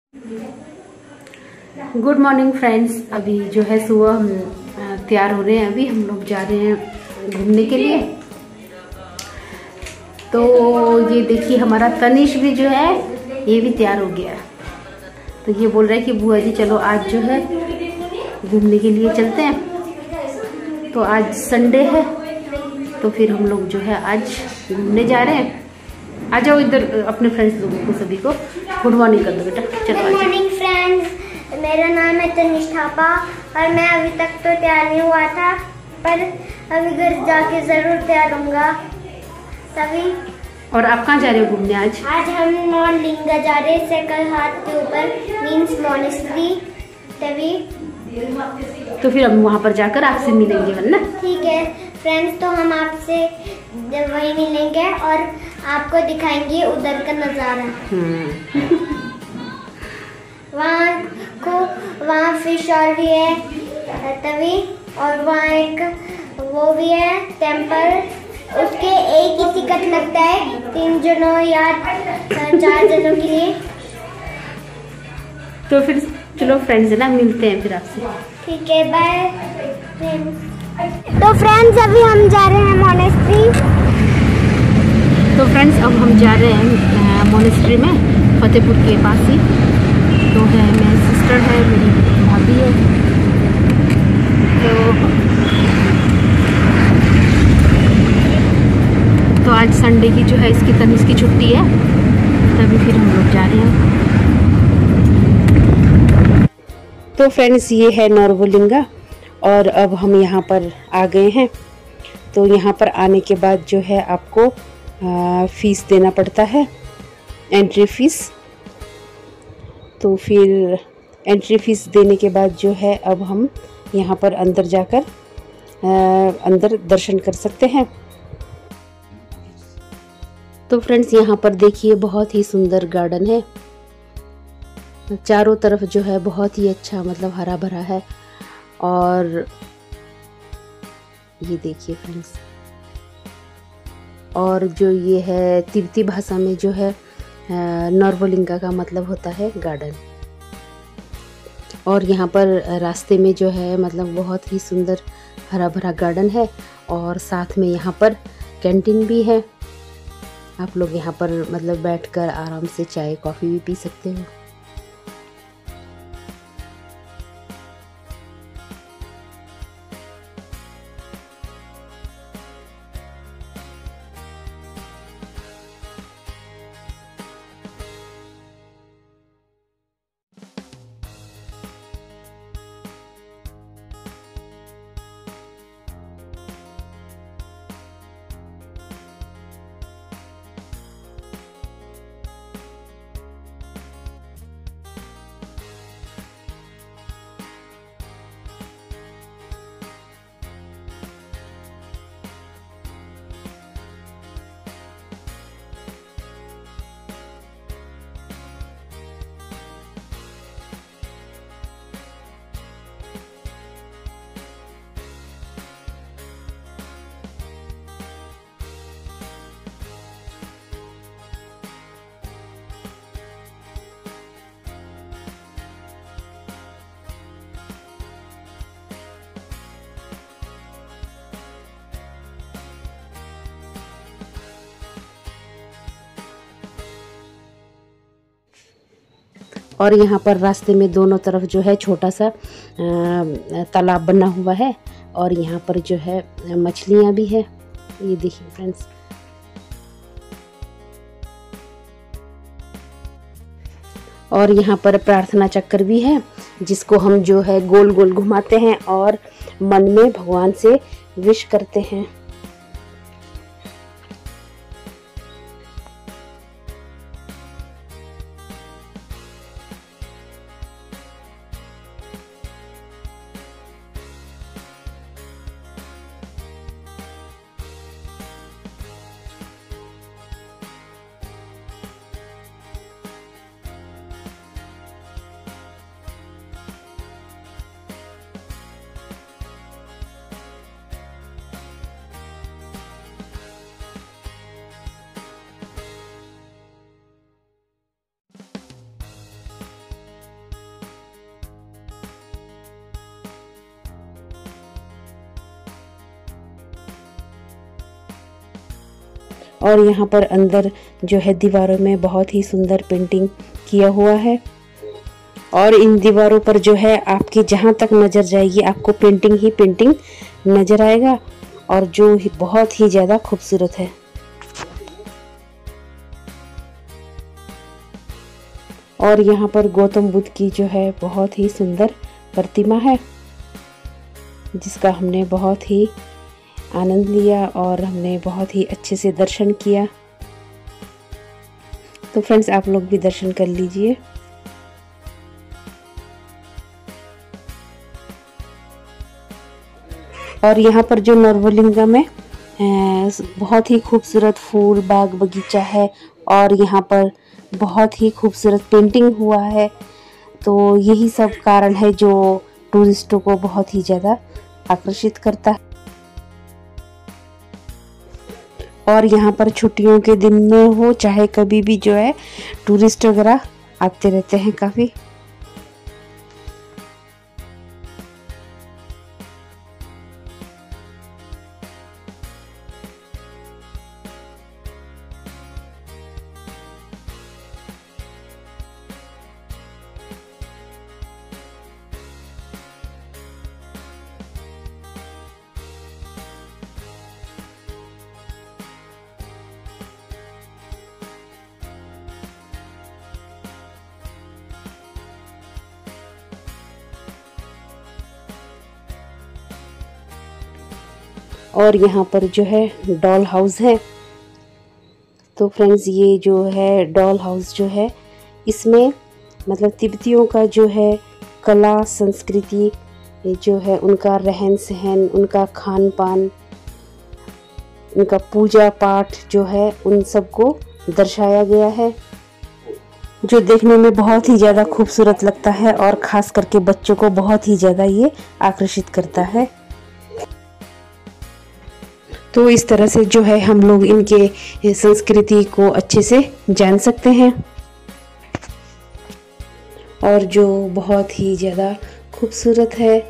Good morning friends. अभी जो है सुबह हम तैयार हो रहे हैं। अभी हम लोग जा रहे हैं घूमने के लिए। तो ये देखिए हमारा तनिष भी जो है ये भी तैयार हो गया। तो ये बोल रहा है कि बुआ जी चलो आज जो है घूमने के लिए चलते हैं। तो आज संडे है तो फिर हम लोग जो है आज घूमने जा रहे हैं। आ जाओ इधर अपने फ्रेंड्स लोगों को सभी को गुड मॉर्निंग कर दो बेटा। चलो गुड मॉर्निंग फ्रेंड्स, मेरा नाम है तनिष थापा और मैं अभी तक तो तैयार नहीं हुआ था, पर अभी घर जाके जरूर तैयार होऊंगा तभी। और आप कहाँ जा रहे हो घूमने आज? आज हम नॉर्लिंगा जा रहे हैं, सेकंड हाथ के ऊपर मीन्स मॉनेस्ट्री तभी। तो फिर हम वहाँ पर जाकर आपसे मिलेंगे है ना? ठीक है फ्रेंड्स, तो हम आपसे वहीं मिलेंगे और आपको दिखाएंगे उधर का नजारा। वहाँ फिश और भी है तभी, और वहाँ एक वो भी है टेम्पल। उसके एक ही टिकट लगता है 3 जनों या 4 जनों के लिए। तो फिर चलो फ्रेंड्स है ना, मिलते हैं फिर आपसे। ठीक है, बाय फ्रेंड्स। तो फ्रेंड्स अभी हम जा रहे हैं मॉनेस्ट्री। तो फ्रेंड्स अब हम जा रहे हैं मॉनेस्ट्री में, फतेहपुर के पास ही। तो है मेरी सिस्टर है, मेरी भाभी है। तो आज संडे की जो है इसकी तनिष की छुट्टी है, तभी फिर हम लोग जा रहे हैं। तो फ्रेंड्स ये है नॉर्वलिंगा और अब हम यहाँ पर आ गए हैं। तो यहाँ पर आने के बाद जो है आपको फीस देना पड़ता है, एंट्री फीस। तो फिर एंट्री फीस देने के बाद जो है अब हम यहाँ पर अंदर जाकर अंदर दर्शन कर सकते हैं। तो फ्रेंड्स यहाँ पर देखिए बहुत ही सुंदर गार्डन है, चारों तरफ जो है बहुत ही अच्छा मतलब हरा भरा है। और ये देखिए फ्रेंड्स, और जो ये है तिब्बती भाषा में जो है नॉर्वलिंगा का मतलब होता है गार्डन। और यहाँ पर रास्ते में जो है मतलब बहुत ही सुंदर हरा भरा गार्डन है और साथ में यहाँ पर कैंटीन भी है। आप लोग यहाँ पर मतलब बैठकर आराम से चाय कॉफ़ी भी पी सकते हो। और यहाँ पर रास्ते में दोनों तरफ जो है छोटा सा तालाब बना हुआ है और यहाँ पर जो है मछलियाँ भी है। ये देखिए फ्रेंड्स। और यहाँ पर प्रार्थना चक्कर भी है जिसको हम जो है गोल गोल घुमाते हैं और मन में भगवान से विश करते हैं। और यहाँ पर अंदर जो है दीवारों में बहुत ही सुंदर पेंटिंग किया हुआ है। और इन दीवारों पर जो है आपकी जहाँ तक नज़र जाएगी आपको पेंटिंग ही पेंटिंग नज़र आएगा, और जो बहुत ही ज़्यादा खूबसूरत है। और यहाँ पर गौतम बुद्ध की जो है बहुत ही सुंदर प्रतिमा है, जिसका हमने बहुत ही आनंद लिया और हमने बहुत ही अच्छे से दर्शन किया। तो फ्रेंड्स, आप लोग भी दर्शन कर लीजिए। और यहाँ पर जो नॉर्वलिंगा में बहुत ही खूबसूरत फूल बाग बगीचा है, और यहाँ पर बहुत ही खूबसूरत पेंटिंग हुआ है। तो यही सब कारण है जो टूरिस्टों को बहुत ही ज़्यादा आकर्षित करता है। और यहाँ पर छुट्टियों के दिन में हो चाहे कभी भी जो है टूरिस्ट वगैरह आते रहते हैं काफ़ी। और यहाँ पर जो है डॉल हाउस है। तो फ्रेंड्स, ये जो है डॉल हाउस जो है, इसमें मतलब तिब्बतियों का जो है कला संस्कृति जो है, उनका रहन सहन, उनका खान पान, उनका पूजा पाठ जो है, उन सब को दर्शाया गया है, जो देखने में बहुत ही ज़्यादा खूबसूरत लगता है और ख़ास करके बच्चों को बहुत ही ज़्यादा ये आकर्षित करता है। तो इस तरह से जो है हम लोग इनके संस्कृति को अच्छे से जान सकते हैं, और जो बहुत ही ज़्यादा खूबसूरत है।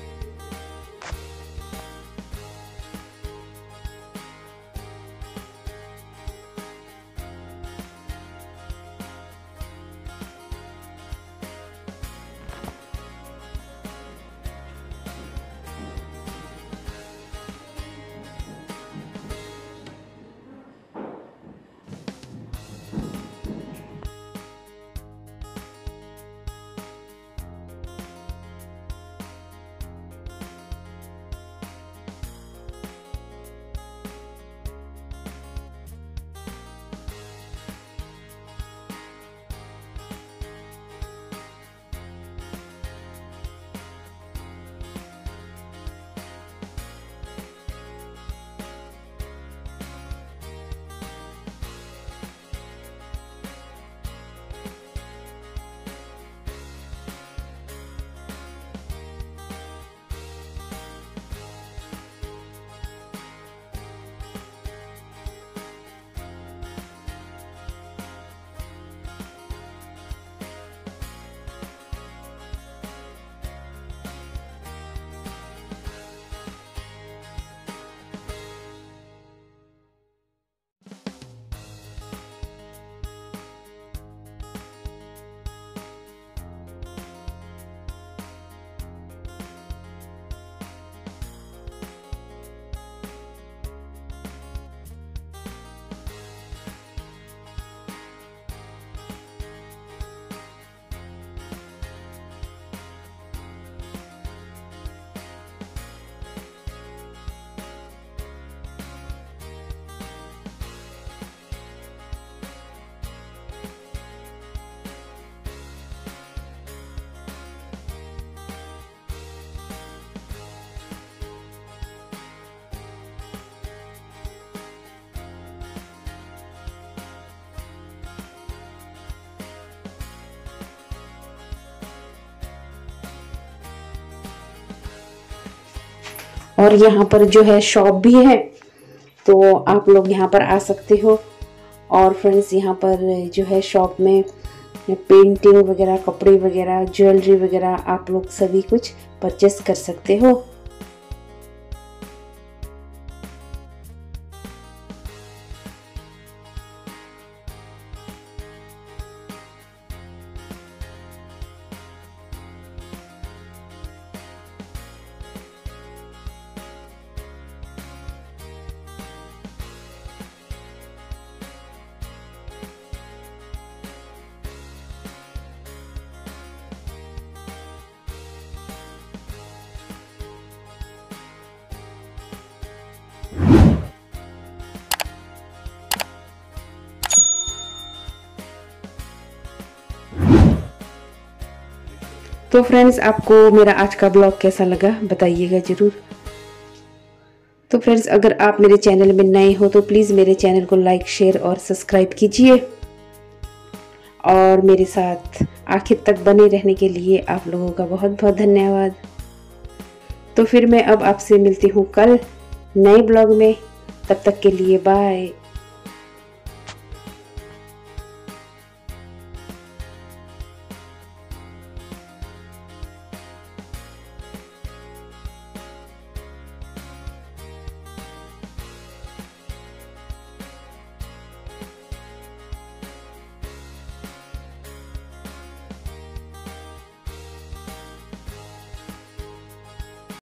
और यहाँ पर जो है शॉप भी है, तो आप लोग यहाँ पर आ सकते हो। और फ्रेंड्स, यहाँ पर जो है शॉप में पेंटिंग वगैरह, कपड़े वगैरह, ज्वेलरी वगैरह आप लोग सभी कुछ परचेस कर सकते हो। तो फ्रेंड्स, आपको मेरा आज का ब्लॉग कैसा लगा बताइएगा ज़रूर। तो फ्रेंड्स, अगर आप मेरे चैनल में नए हो तो प्लीज़ मेरे चैनल को लाइक, शेयर और सब्सक्राइब कीजिए। और मेरे साथ आखिर तक बने रहने के लिए आप लोगों का बहुत बहुत धन्यवाद। तो फिर मैं अब आपसे मिलती हूँ कल नए ब्लॉग में। तब तक के लिए बाय।